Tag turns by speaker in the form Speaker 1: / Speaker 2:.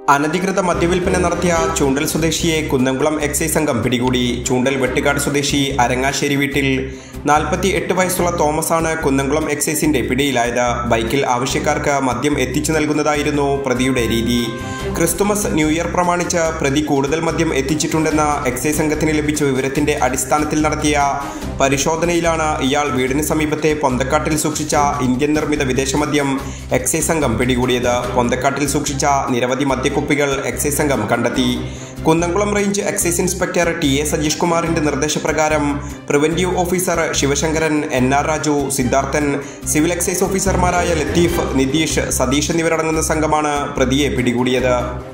Speaker 1: അനധികൃത മദ്യവിൽപ്പന നടത്തിയ ചൂണ്ടൽ സ്വദേശിയെ കുന്നംകുളം എക്സൈസ് സംഘം പിടികൂടി. ചൂണ്ടൽ വെട്ടുകാട് സ്വദേശി അരങ്ങാശ്ശേരി വീട്ടിൽ 48 വയസ്സുള്ള തോമസാണ് കുന്നംകുളം എക്സൈസിന്റെ പിടിയിലായത്. ബൈക്കിൽ ആവശ്യക്കാർക്ക് മദ്യം എത്തിച്ചു നൽകുന്നതായിരുന്നു പ്രതിയുടെ രീതി. ക്രിസ്തുമസ് ന്യൂ ഇയർ പ്രമാണിച്ച് പ്രതി കൂടുതൽ മദ്യം എത്തിച്ചിട്ടുണ്ടെന്ന എക്സൈസ് സംഘത്തിന് ലഭിച്ച വിവരത്തിന്റെ അടിസ്ഥാനത്തിൽ നടത്തിയ പരിശോധനയിലാണ് ഇയാൾ വീടിന് സമീപത്തെ പൊന്തക്കാട്ടിൽ സൂക്ഷിച്ച ഇന്ത്യൻ നിർമ്മിത വിദേശ മദ്യം എക്സൈസ് സംഘം പിടികൂടിയത്. പൊന്തക്കാട്ടിൽ സൂക്ഷിച്ച നിരവധി മദ്യക്കുപ്പികൾ എക്സൈസ് സംഘം കണ്ടെത്തി. Kunnamkulam range excise inspector T A. Sajeesh കുമാറിന്റെ നിർദ്ദേശപ്രകാരം preventive officer Sivasankaran, N R. Raju, Siddharthan, civil excise ഓഫീസർമാരായ ലത്തീഫ്, നിതീഷ്, സതീഷ് എന്നിവരടങ്ങുന്ന സംഘമാണ് പ്രതിയെ പിടികൂടിയത്.